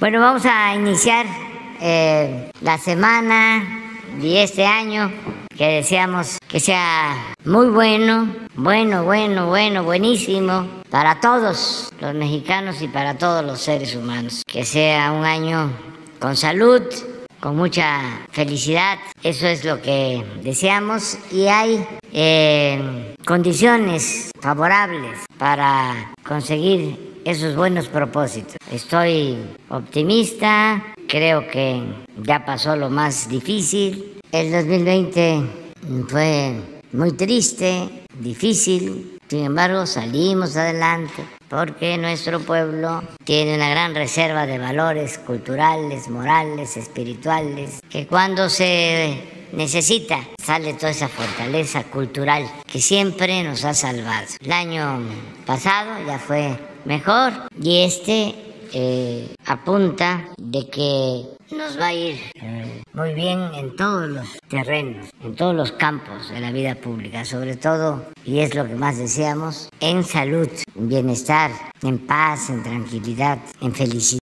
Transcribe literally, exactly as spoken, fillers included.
Bueno, vamos a iniciar eh, la semana y este año que deseamos que sea muy bueno, bueno, bueno, bueno, buenísimo para todos los mexicanos y para todos los seres humanos. Que sea un año con salud, con mucha felicidad, eso es lo que deseamos y hay eh, condiciones favorables para conseguir esos buenos propósitos. Estoy optimista, creo que ya pasó lo más difícil. El dos mil veinte fue muy triste, difícil, sin embargo salimos adelante porque nuestro pueblo tiene una gran reserva de valores culturales, morales, espirituales, que cuando se necesita sale toda esa fortaleza cultural que siempre nos ha salvado. El año pasado ya fue mejor y este eh, apunta de que nos va a ir eh, muy bien en todos los terrenos, en todos los campos de la vida pública, sobre todo, y es lo que más deseamos, en salud, en bienestar, en paz, en tranquilidad, en felicidad.